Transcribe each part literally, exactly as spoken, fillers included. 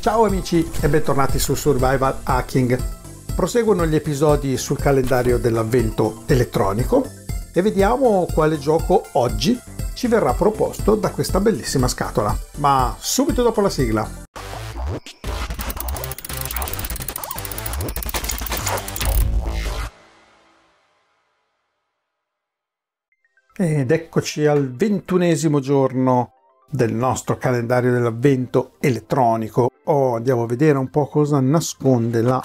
Ciao amici e bentornati su Survival Hacking. Proseguono gli episodi sul calendario dell'avvento elettronico e vediamo quale gioco oggi ci verrà proposto da questa bellissima scatola. Ma subito dopo la sigla. Ed eccoci al ventunesimo giorno del nostro calendario dell'avvento elettronico. Oh, andiamo a vedere un po' cosa nasconde la,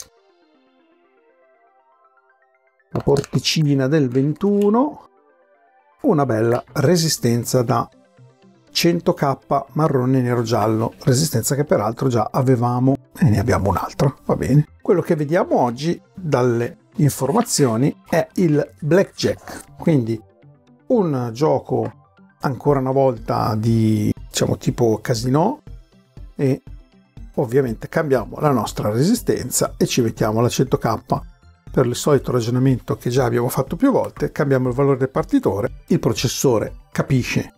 la porticina del ventuno. Una bella resistenza da cento K marrone nero giallo, resistenza che peraltro già avevamo e ne abbiamo un'altra, va bene. Quello che vediamo oggi dalle informazioni è il Blackjack, quindi un gioco ancora una volta di, diciamo, tipo casino, e ovviamente cambiamo la nostra resistenza e ci mettiamo la cento K. Per il solito ragionamento che già abbiamo fatto più volte, cambiamo il valore del partitore, il processore capisce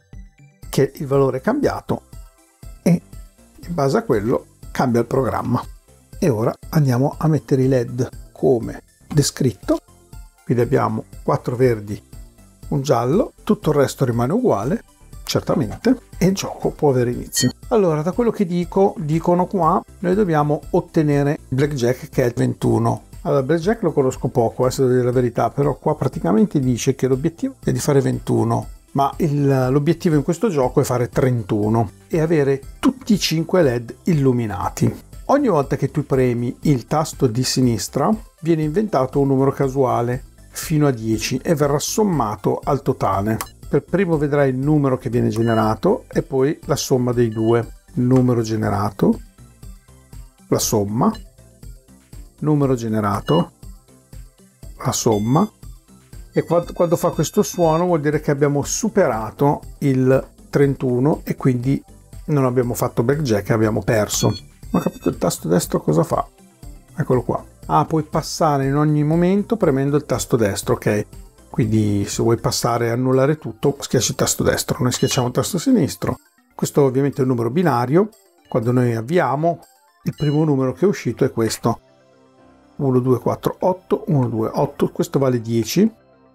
che il valore è cambiato e in base a quello cambia il programma. E ora andiamo a mettere i led come descritto, quindi abbiamo quattro verdi, un giallo, tutto il resto rimane uguale, certamente, e il gioco può avere inizio. Allora, da quello che dico, dicono qua, noi dobbiamo ottenere Blackjack, che è il ventuno. Allora, Blackjack lo conosco poco, eh, se devo dire la verità, però qua praticamente dice che l'obiettivo è di fare ventuno, ma il, l'obiettivo in questo gioco è fare trentuno e avere tutti i cinque led illuminati. Ogni volta che tu premi il tasto di sinistra, viene inventato un numero casuale fino a dieci e verrà sommato al totale. Per primo vedrai il numero che viene generato e poi la somma dei due. Il numero generato, la somma, numero generato, la somma, e quando, quando fa questo suono vuol dire che abbiamo superato il trentuno e quindi non abbiamo fatto blackjack, abbiamo perso. Non ho capito il tasto destro cosa fa. Eccolo qua. Ah, puoi passare in ogni momento premendo il tasto destro, ok. Quindi se vuoi passare e annullare tutto, schiacci il tasto destro. Noi schiacciamo il tasto sinistro. Questo ovviamente è un numero binario. Quando noi avviamo, il primo numero che è uscito è questo. uno, due, quattro, otto, uno, due, otto. Questo vale dieci.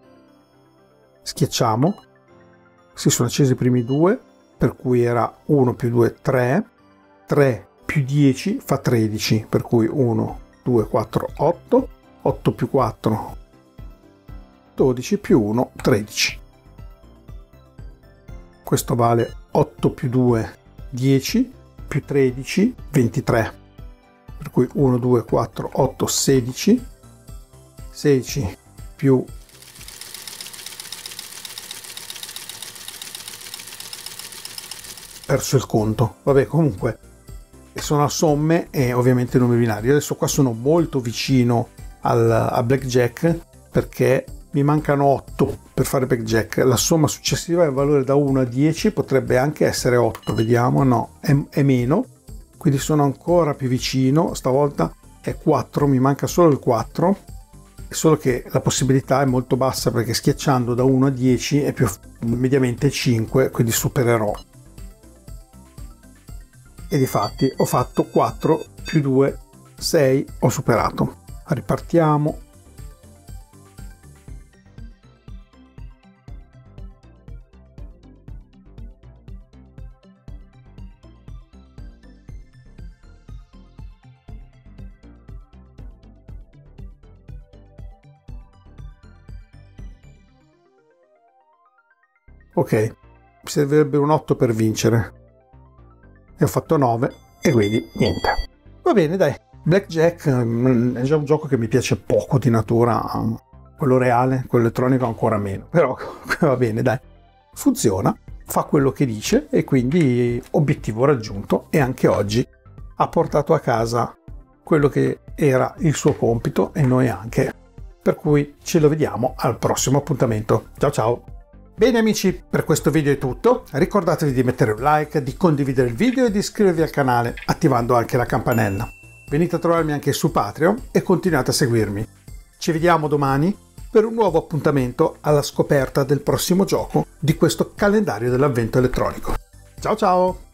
Schiacciamo. Si sono accesi i primi due, per cui era uno più due, tre. tre più dieci fa tredici, per cui uno, due, quattro, otto, otto più quattro, dodici, più uno, tredici. Questo vale otto più due, dieci, più tredici, ventitré, per cui uno, due, quattro, otto, sedici, sedici più perso il conto. Vabbè, comunque sono a somme e ovviamente numeri binari. Adesso qua sono molto vicino al, a blackjack perché mi mancano otto per fare blackjack. La somma successiva è il valore da uno a dieci, potrebbe anche essere otto, vediamo, no, è, è meno, quindi sono ancora più vicino. Stavolta è quattro, mi manca solo il quattro, solo che la possibilità è molto bassa perché schiacciando da uno a dieci è più mediamente cinque, quindi supererò. E difatti ho fatto quattro più due, sei, ho superato. Ripartiamo. Ok, mi servirebbe un otto per vincere. E ho fatto nove e quindi niente. Va bene, dai. Blackjack è già un gioco che mi piace poco di natura, quello reale, quello elettronico ancora meno, però va bene, dai. Funziona, fa quello che dice e quindi obiettivo raggiunto, e anche oggi ha portato a casa quello che era il suo compito e noi anche. Per cui ce lo vediamo al prossimo appuntamento. Ciao ciao! Bene amici, per questo video è tutto. Ricordatevi di mettere un like, di condividere il video e di iscrivervi al canale attivando anche la campanella. Venite a trovarmi anche su Patreon e continuate a seguirmi. Ci vediamo domani per un nuovo appuntamento alla scoperta del prossimo gioco di questo calendario dell'avvento elettronico. Ciao ciao!